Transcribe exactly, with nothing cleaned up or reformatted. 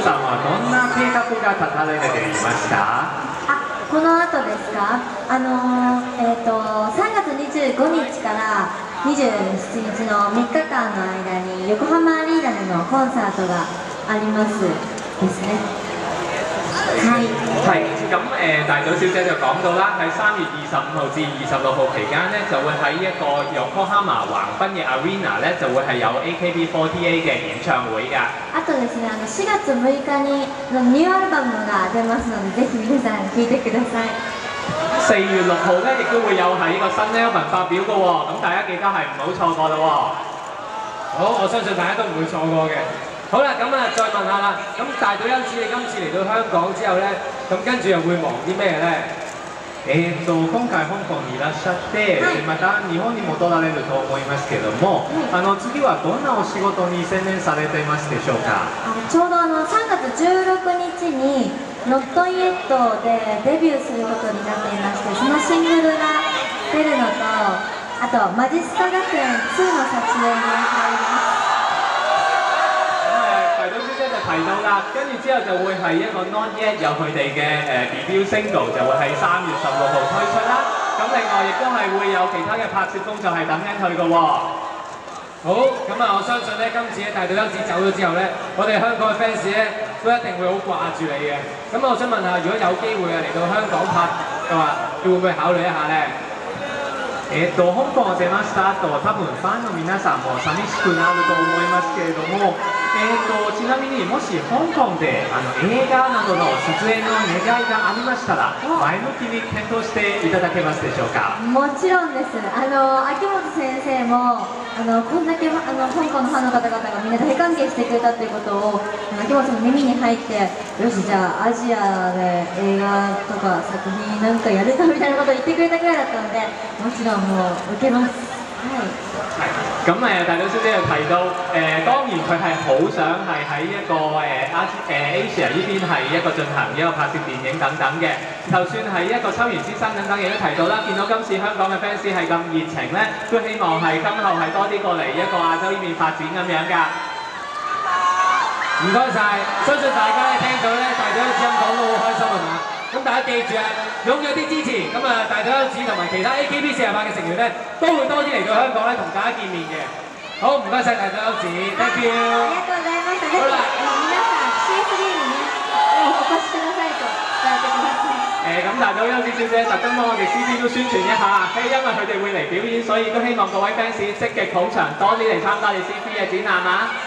さんはどんな計画が立たれていました？ あ、この後ですか？あのー、えっ、ー、とさんがつにじゅうごにちからにじゅうしちにちのみっかかんの間に横浜アリーナでのコンサートがありますですね。係係咁誒，大島小姐就講到啦，喺三月二十五號至二十六號期間咧，就會喺一個 Yokohama 橫濱嘅 Arena 咧，就會係有 A K B 四十八 嘅演唱會㗎。 あとですね、あのしがつむいかにニューアルバムが出ますので、ぜひ皆さん聴いてください。 四月六號咧，亦都會有喺個新 album 發表嘅喎，咁大家記得係唔好錯過啦喎。 好，我相信大家都唔會錯過嘅。好啦，咁啊，再問下啦。咁大島優子，你今次嚟到香港之後咧，咁跟住又會忙啲咩咧？ えー、と今回香港にいらっしゃって、はい、また日本に戻られると思いますけども、はい、あの次はどんなお仕事に専念されていますでしょうか？ あのちょうどあのさんがつじゅうろくにちに「Not Yet」でデビューすることになっていまして、そのシングルが出るのと、あと「マジスタ学園ツー」の撮影に入ります。 提到啦，跟住之後就會係一個 Not Yet 有佢哋嘅誒 debut single 就會喺三月十六號推出啦。咁另外亦都係會有其他嘅拍攝工作係等緊佢嘅喎。 好，咁啊，我相信咧，今次咧大島優子走咗之後咧，我哋香港嘅 fans 咧都一定會好掛住你嘅。咁我想問下，如果有機會啊嚟到香港拍嘅話，你會唔會考慮一下咧？ えー、と香港を出ました後、多分ファンの皆さんも寂しくなると思いますけれども、えー、とちなみにもし香港であの映画などの出演の願いがありましたら、前向きに検討していただけますでしょうか？ もちろんです。あの秋元先生もあのこんだけあの香港のファンの方々がみんな大歓迎してくれたということを秋元さんの耳に入って、よしじゃあアジアで映畫とか作品なんかやるかみたいなことを言ってくれたぐらいだったので、もちろんもう受けます。はい。 咁誒，大島小姐又提到誒，當然佢係好想係喺一個誒亞誒 Asia 呢邊係一個進行一個拍攝電影等等嘅。就算係一個秋元之星等等，亦都提到啦，見到今次香港嘅 fans 係咁熱情咧，都希望係今後係多啲過嚟一個亞洲呢邊發展咁樣㗎。 唔該晒，相信大家咧聽到咧大島優子咁講都好開心係嘛？咁大家記住啊，踴躍啲支持，咁啊大島優子同埋其他 A K B 四十八嘅成員咧，都會多啲嚟到香港咧同大家見面嘅。好，唔該晒大島優子 ，thank you。 ありがとうございました。好啦，皆さん シースリー にねお越しくださいと伝えてください。 誒咁大島優子小姐特登幫我哋 C C 都宣傳一下，係因為佢哋會嚟表演，所以都希望各位 fans 積極捧場，多啲嚟參加你 C C 嘅展覽啊！